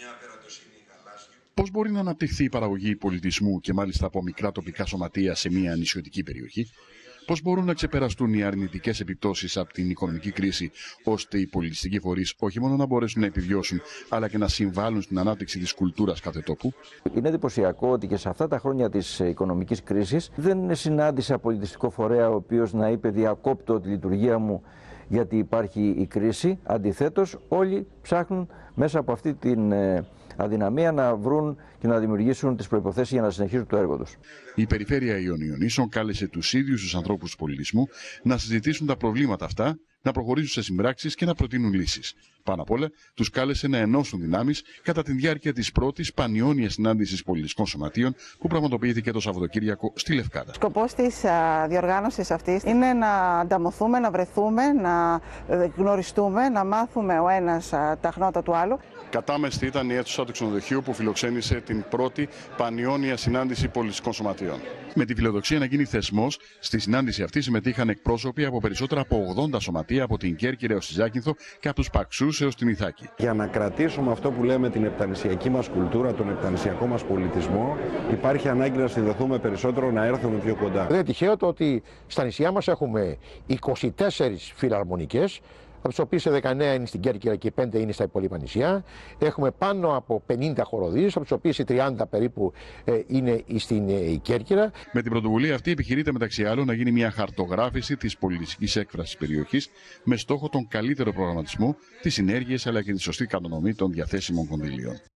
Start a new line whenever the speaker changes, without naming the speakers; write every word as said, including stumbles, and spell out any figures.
Πώς μπορεί να αναπτυχθεί η παραγωγή πολιτισμού και μάλιστα από μικρά τοπικά σωματεία σε μια νησιωτική περιοχή? Πώς μπορούν να ξεπεραστούν οι αρνητικές επιπτώσεις από την οικονομική κρίση, ώστε οι πολιτιστικοί φορείς όχι μόνο να μπορέσουν να επιβιώσουν, αλλά και να συμβάλλουν στην ανάπτυξη της κουλτούρας κάθε τόπου?
Είναι εντυπωσιακό ότι και σε αυτά τα χρόνια της οικονομικής κρίσης δεν συνάντησα πολιτιστικό φορέα ο οποίος να είπε διακόπτω τη λειτουργία μου γιατί υπάρχει η κρίση. Αντιθέτως, όλοι ψάχνουν μέσα από αυτή την αδυναμία να βρουν και να δημιουργήσουν τις προϋποθέσεις για να συνεχίσουν το έργο τους.
Η Περιφέρεια Ιωνίων Νήσων κάλεσε τους ίδιους τους ανθρώπους του πολιτισμού να συζητήσουν τα προβλήματα αυτά, να προχωρήσουν σε συμπράξεις και να προτείνουν λύσεις. Πάνω απ' όλα, τους κάλεσε να ενώσουν δυνάμεις κατά τη διάρκεια της πρώτης πανιώνιας συνάντησης πολιτιστικών σωματείων που πραγματοποιήθηκε το Σαββατοκύριακο στη Λευκάδα.
Σκοπός της διοργάνωσης αυτής είναι να ανταμωθούμε, να βρεθούμε, να γνωριστούμε, να μάθουμε ο ένας τα χνότα του άλλου.
Κατάμεστη ήταν η αίθουσα του ξενοδοχείου που φιλοξένησε την πρώτη πανιώνια συνάντηση πολιτιστικών σωματείων. Με τη φιλοδοξία να γίνει θεσμός, στη συνάντηση αυτή συμμετείχαν εκπρόσωποι από περισσότερα από ογδόντα σωματεία από την Κέρκυρα έως τη Ζάκυνθο και από τους Παξούς έως την Ιθάκη.
Για να κρατήσουμε αυτό που λέμε την επτανησιακή μας κουλτούρα, τον επτανησιακό μας πολιτισμό, υπάρχει ανάγκη να συνδεθούμε περισσότερο, να έρθουμε πιο κοντά.
Δεν είναι τυχαίο το ότι στα νησιά μας έχουμε είκοσι τέσσερις φιλαρμονικές, από τις οποίες δεκαεννέα είναι στην Κέρκυρα και πέντε είναι στα υπόλοιπα νησιά. Έχουμε πάνω από πενήντα χοροδίες, από τις οποίες οι τριάντα περίπου είναι στην Κέρκυρα.
Με την πρωτοβουλία αυτή επιχειρείται μεταξύ άλλων να γίνει μια χαρτογράφηση της πολιτιστικής έκφρασης της περιοχής με στόχο τον καλύτερο προγραμματισμό, τις συνέργειες αλλά και τη σωστή κατανομή των διαθέσιμων κονδυλίων.